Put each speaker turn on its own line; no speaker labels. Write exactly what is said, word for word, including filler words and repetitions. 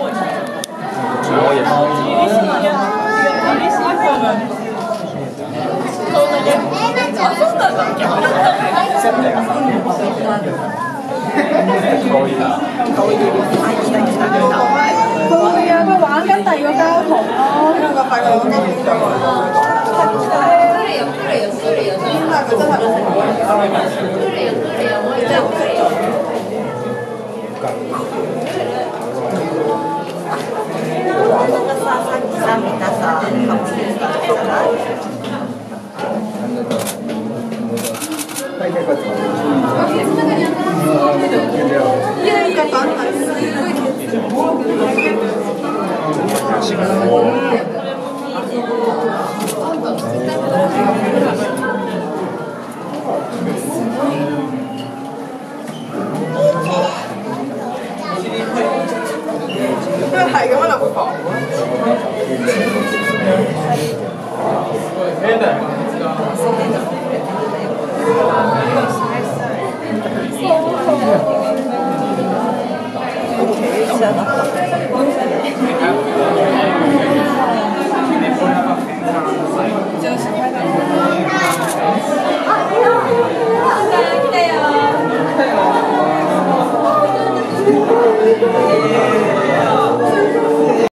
我也是。可以啦。可以。
佢啊，佢玩緊第二個交堂咯。因為個快樂嗰邊就應該係佢真係冇玩。係咁樣就會講。O K，